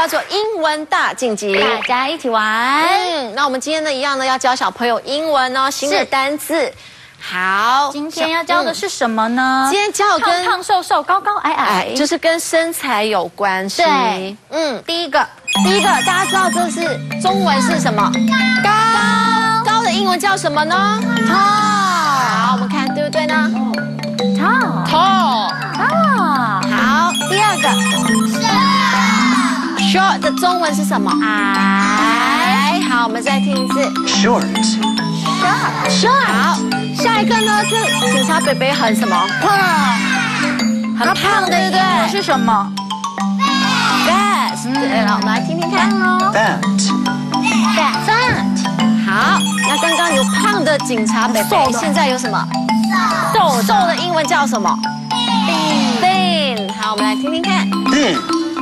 叫做英文大晋级， 大家一起玩。 那我们今天呢，一样呢，要教小朋友英文哦，新的单字。好， 今天要教的是什么呢？ 今天教跟胖胖瘦瘦、高高矮矮， 就是跟身材有关系。 对，第一个， 大家知道这是中文是什么？高的英文叫什么呢 ？tall。好，我们看对不对呢 ？tall。好，第二个 short 的中文是什么？矮。好，我们再听一次 short。 好，下一个呢？这警察北北很什么？很胖，对不对？ 是什么 ？fat。对了，我们来听听看哦。 fat。 好，那刚刚有胖的警察北北，现在有什么？瘦的英文叫什么 ？thin。好，我们来听听看。 thin。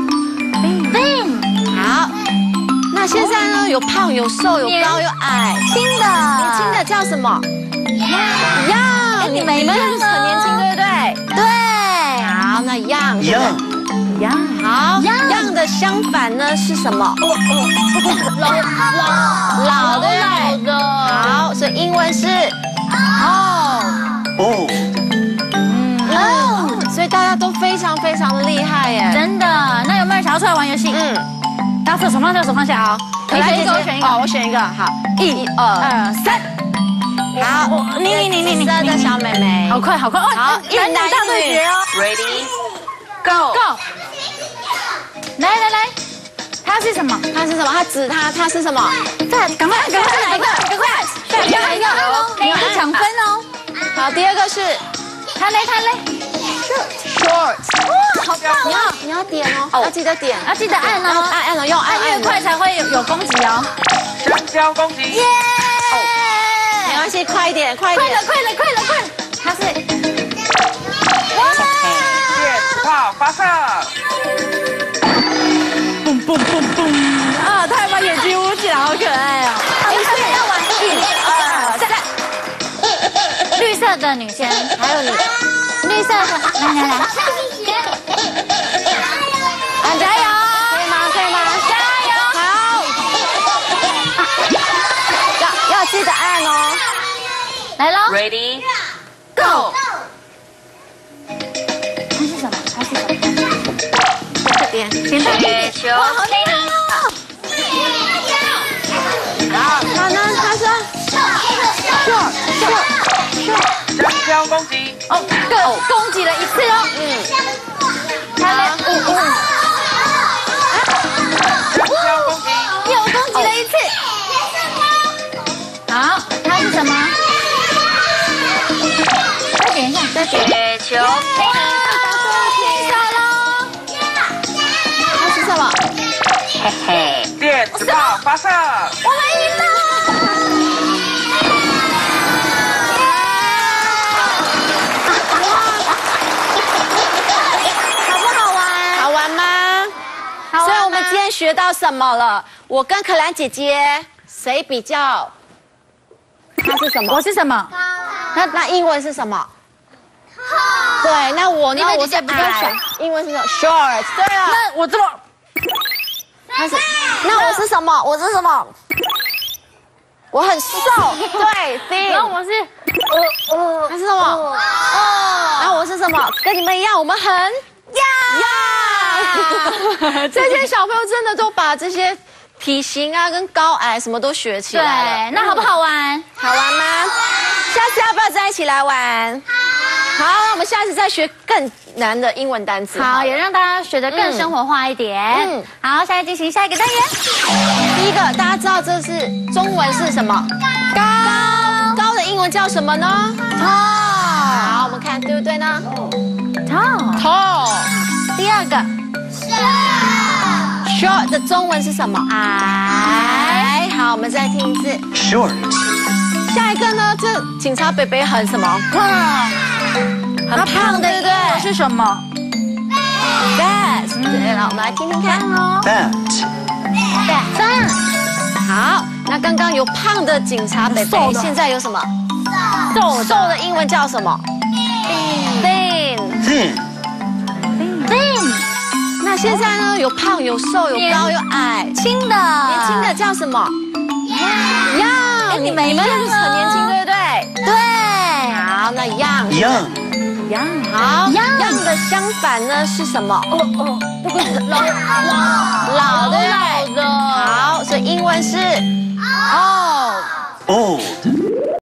好，那现在呢？有胖有瘦有高有矮， 轻的， 年轻的叫什么 ？young。你们很年轻，对不对？ 对。 好，那 young。好 ，young 的相反呢是什么？老对不对？好，所以英文是 old。所以大家都非常非常的厉害耶， 真的。那有没有人想要出来玩游戏？大家手放下啊！ 可来姐姐选一个， 我选一个。好，1、2、3。好，你的小妹妹， 好快哦！ 好，一男大对决哦。 Ready, go。 来，它是什么？ 他指他是什么？ 赶快来一个，加一个，你要抢分哦。 好，第二个是他嘞 short。 哇，好棒哦！ 你要点哦，要记得点， 要记得按哦， 按了，按越快才会有攻击哦。 香蕉攻击。 耶！ 没关系，快一点。 快了！它是哇！ 电炮发射。 蹦！啊，他还把眼睛捂起来，好可爱哦！要玩1、2、3。绿色的女生， 还有你， 绿色的，来，加油！可以吗？加油！ 好，要记得按哦。 来喽 Ready, ，Go！ 它是什么？ 点雪球。 哇，好厉害哦！ 好，他呢？他说 short。 香蕉攻击。 攻击了1次哦。他嘞， 香蕉攻击。 又攻击了1次。好，它是什么？再点一下， 雪球。 他是什么？ 嘿嘿，电子炮发射。 我们赢了！好不好玩？ 好玩吗？ 好玩吗？ 所以我们今天学到什么了？我跟可兰姐姐谁比较？她是什么？ 我是什么？ 那英文是什么？对，那我呢？我是矮，英文是什么 ？short。对啊。 那我这么， 那我是什么？我很瘦，对 ，thin。 然后我是， 他是什么？然后我是什么？跟你们一样，我们很这些小朋友真的都把这些体型啊、跟高矮什么都学起来了。 对，那好不好玩？ 好玩吗？下次要不要再一起来玩？好，那我们下次再学更难的英文单词。 好，也让大家学得更生活化一点。好，现在进行下一个单元。 第一个，大家知道这是中文是什么？高的英文叫什么呢 ？tall。好，我们看对不对呢 ？tall。第二个 short 的中文是什么？矮。好，我们再听一次 short。 下一个呢？这警察北北很什么？很胖，对不对？ 是什么 ？fat。对了，我们来听听看哦。 fat。 好，那刚刚有胖的警察北北，现在有什么？瘦的英文叫什么？thin。 现在呢，有胖有瘦，有高有矮， 轻的， 年轻的叫什么？Young。你们很年轻，对不对？ 对。 好，那 Young。好 ，Young 的相反呢是什么？老的。好，所以英文是 old。